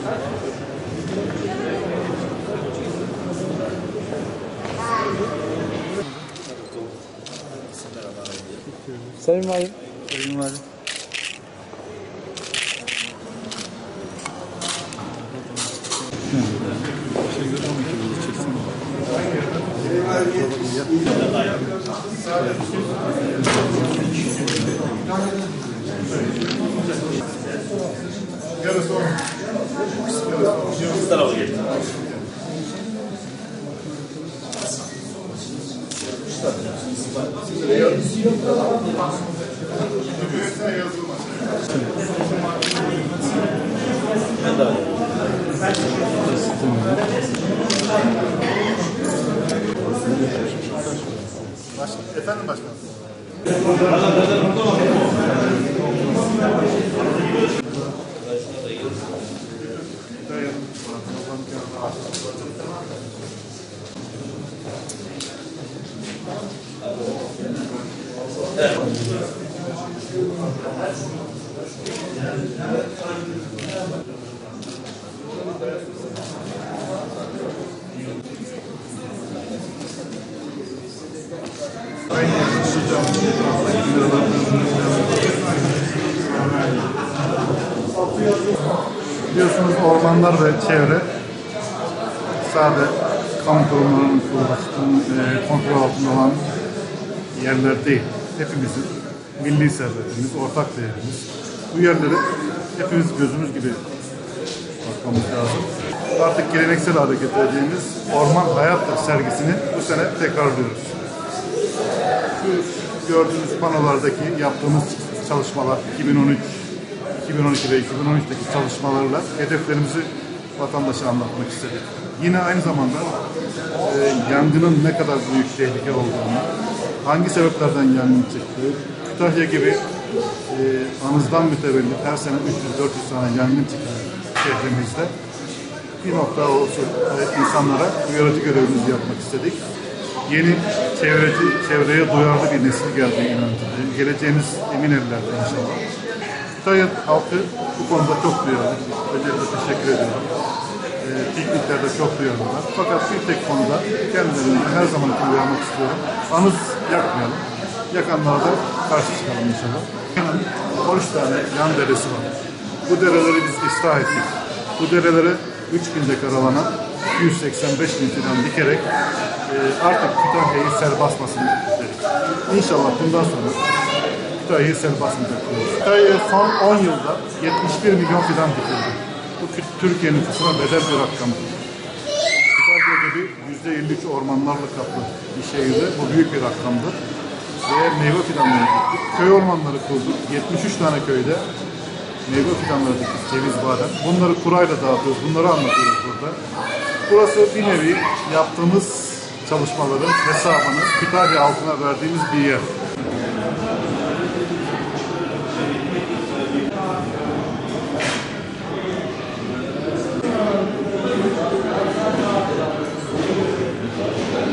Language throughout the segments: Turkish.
Sayın Valim. Sayın Valim. Şey görüyor musun ki bunu çeksene. Bu tarafa gelin. Ben de Efendim başkanım. Biliyorsunuz ormanlar ve çevre sadece kamu kurumlarının kontrol altında olan yerler değil. Hepimizin milli servetimiz, ortak değerimiz. Bu yerleri hepimiz gözümüz gibi bakmamız lazım. Artık geleneksel hareket edeceğimiz Orman Hayattır sergisini bu sene tekrarlıyoruz. Şu gördüğünüz panolardaki yaptığımız çalışmalar 2013, 2012 ve 2013'teki çalışmalarla hedeflerimizi vatandaşa anlatmak istedik. Yine aynı zamanda yangının ne kadar büyük tehlike olduğunu, hangi sebeplerden yangın çıktığı, Kütahya gibi anızdan mütevellit her sene 300-400 tane yangın çıkıyor şehrimizde. Bir nokta olsun insanlara uyarıcı görevimizi yapmak istedik. Yeni çevreye duyarlı bir nesil geldiği inancındayım. Geleceğimiz emin ellerde inşallah. Kütahya halkı bu konuda çok duyarlı. Özellikle teşekkür ediyorum. Pikniklerde çok duyarlılar. Fakat bir tek konuda kendilerini her zaman için uyarmak istiyorum. Anıt yakmayalım. Yakanlara da karşı çıkalım inşallah. 13 tane yan deresi var. Bu dereleri biz ıslah ettik. Bu derelere 3 günde karalanan 285 bin fidan dikerek artık Kütahya'yı sel basmasın dedik. İnşallah bundan sonra Kütahya'yı sel basmayacak. Kütahya'ya son 10 yılda 71 milyon fidan dikildi. Bu Türkiye nüfusuna bedel bir rakamdır. Kütahya gibi %53 ormanlarla kaplı bir şehirde bu büyük bir rakamdır. Ve meyve fidanları diktik. Köy ormanları kurduk. 73 tane köyde meyve fidanları diktik. Ceviz, badem. Bunları kurayla dağıtıyoruz. Bunları anlatıyoruz burada. Burası bir nevi yaptığımız çalışmaların hesabını Kütahya halkına verdiğimiz bir yer.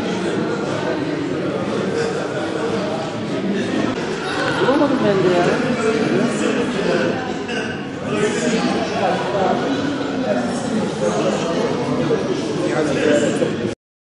Bulamadım ben de ya.